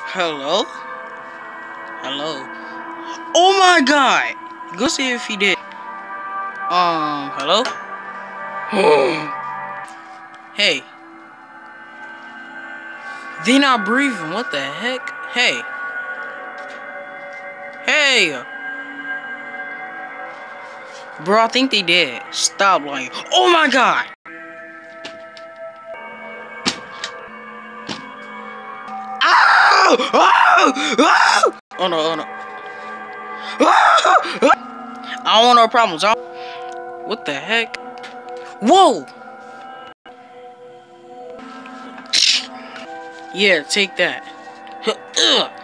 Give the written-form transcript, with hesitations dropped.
Hello? Hello? Oh my god! Go see if he did. Hello? Hey. They not breathing. What the heck? Hey. Hey! Bro, I think they did. Stop lying. Oh my god! Ow! Oh! Oh! Oh no, oh no. I don't want no problems. What the heck? Whoa! Yeah, take that.